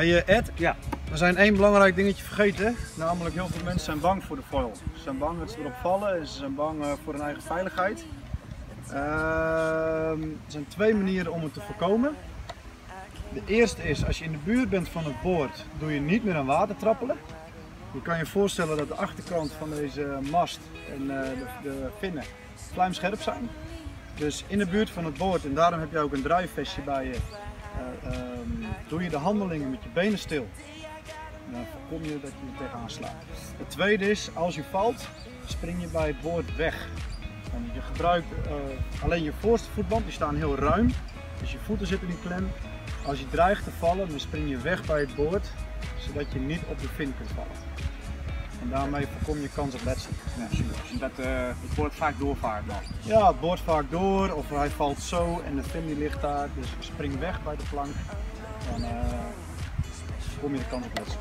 Hey Ed, Ja. we zijn één belangrijk dingetje vergeten. Namelijk heel veel mensen zijn bang voor de foil. Ze zijn bang dat ze erop vallen en ze zijn bang voor hun eigen veiligheid. Er zijn twee manieren om het te voorkomen. De eerste is, als je in de buurt bent van het boord, doe je niet meer aan water trappelen. Je kan je voorstellen dat de achterkant van deze mast en de vinnen vlijmscherp zijn. Dus in de buurt van het boord, en daarom heb je ook een draaivestje bij je, doe je de handelingen met je benen stil. En dan voorkom je dat je er tegenaan slaat. Het tweede is, als je valt, spring je bij het boord weg. En je gebruikt alleen je voorste voetband, die staan heel ruim. Dus je voeten zitten in klem. Als je dreigt te vallen, dan spring je weg bij het boord, zodat je niet op de vin kunt vallen. En daarmee voorkom je kans op letsel. Ja, super. Dat het boord vaak doorvaart dan. Ja, het boord vaak door, of hij valt zo en de vin die ligt daar, dus spring weg bij de plank. Dan voorkom je de kans op letsel.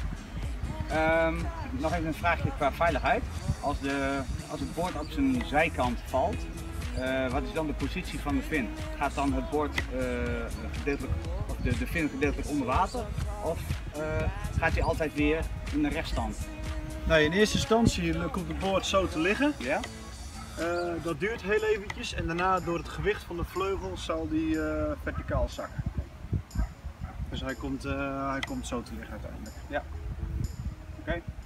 Nog even een vraagje qua veiligheid. Als het boord op zijn zijkant valt, wat is dan de positie van de vin? Gaat dan het boord gedeeltelijk, of de vin gedeeltelijk onder water? Of gaat hij altijd weer in de rechtstand? Nee, in eerste instantie komt het boord zo te liggen. Ja? Dat duurt heel eventjes en daarna door het gewicht van de vleugel zal die verticaal zakken. Dus hij komt zo te liggen uiteindelijk. Ja. Oké.